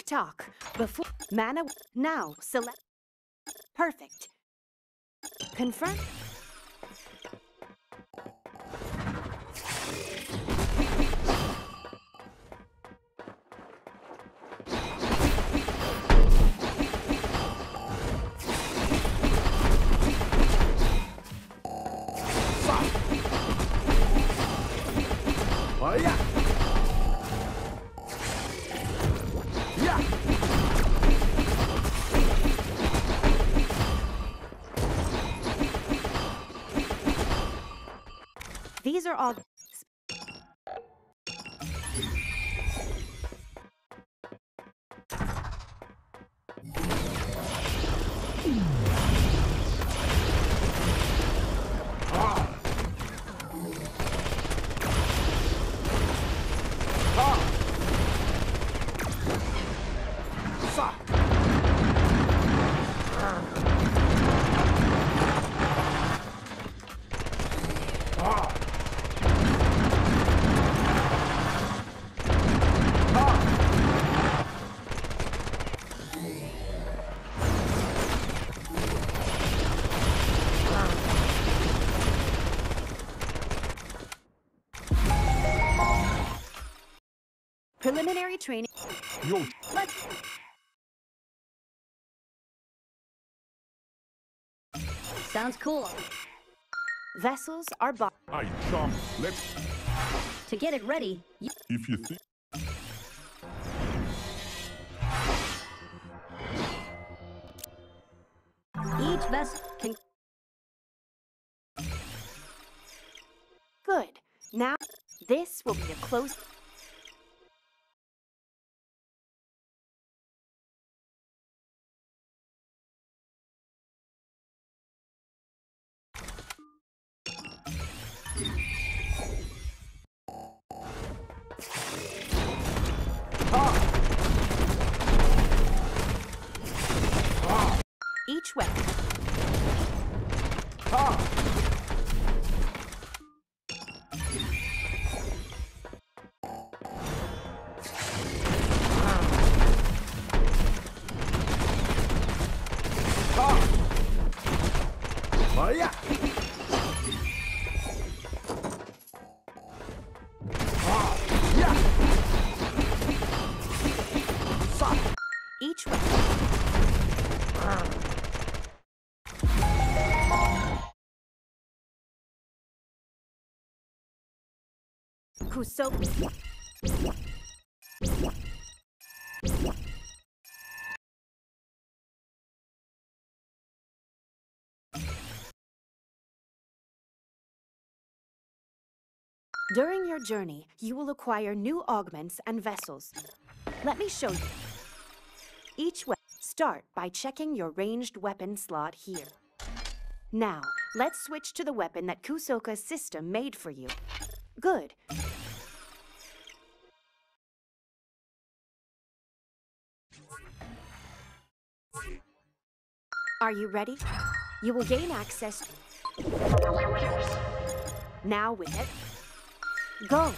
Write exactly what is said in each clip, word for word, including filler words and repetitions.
Tick-tock. Before mana. Now, select. Perfect. Confirm. Oh, yeah. Yeah. These are all. Preliminary training. Yo. Let's. Sounds cool. Vessels are bought. I jump. Let's. To get it ready, you If you think. each vessel can. Good. Now, this will be a close. Each weapon. Oh, yeah. Yeah. Each weapon. Kusoka. During your journey, you will acquire new augments and vessels. Let me show you. Each weapon. Start by checking your ranged weapon slot here. Now, let's switch to the weapon that Kusoka's system made for you. Good. Are you ready? You will gain access. Now with it. Go!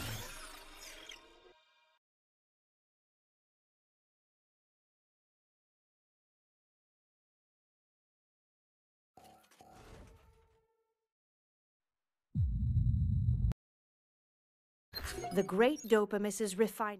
The Great Dopamus's refiner.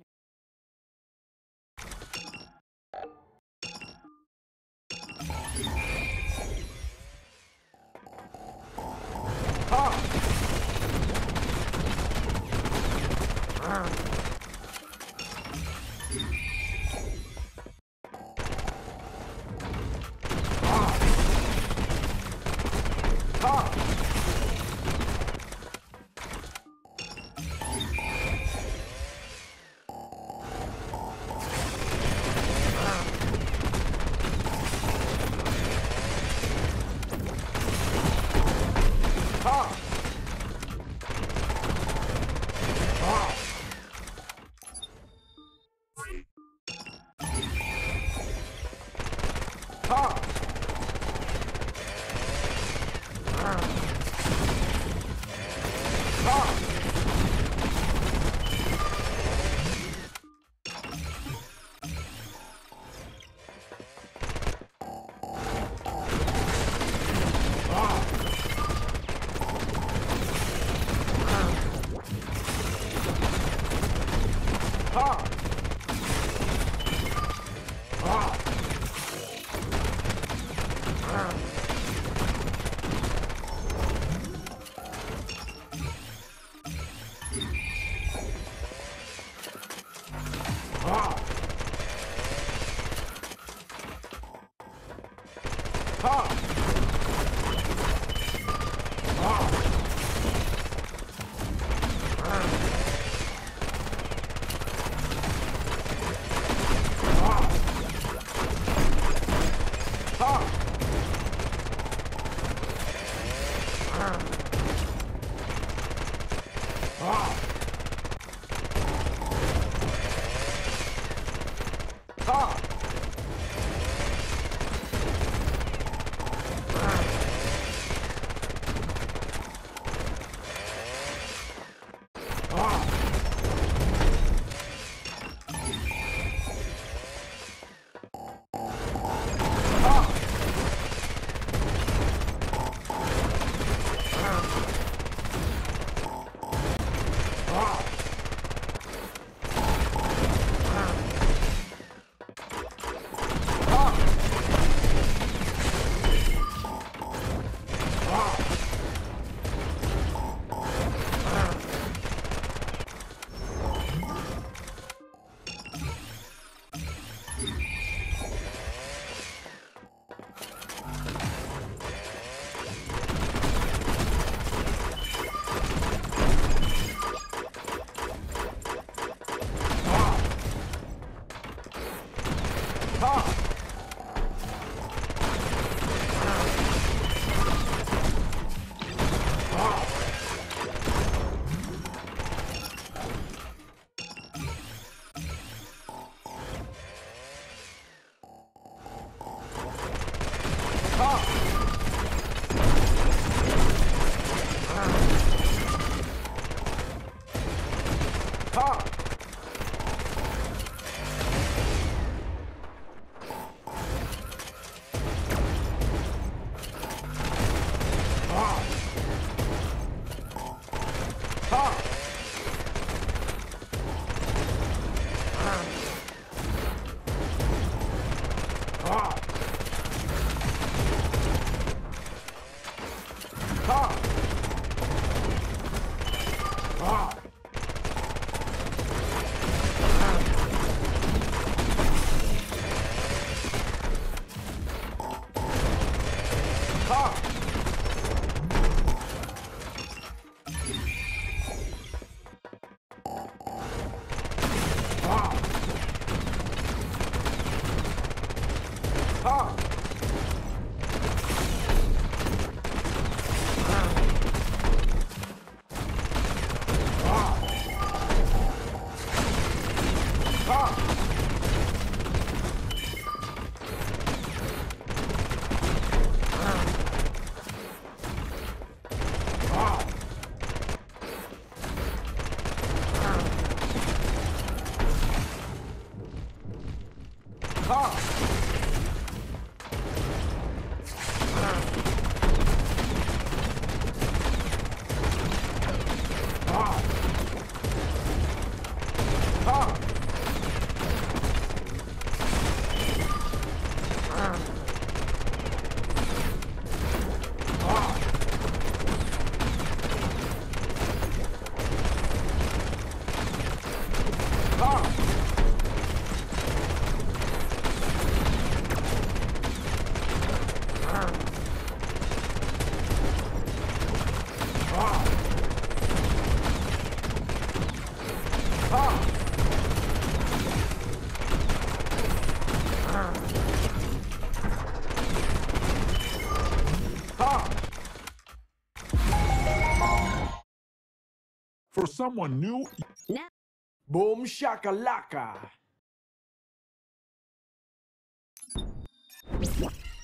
For someone new, Now. Boom shakalaka.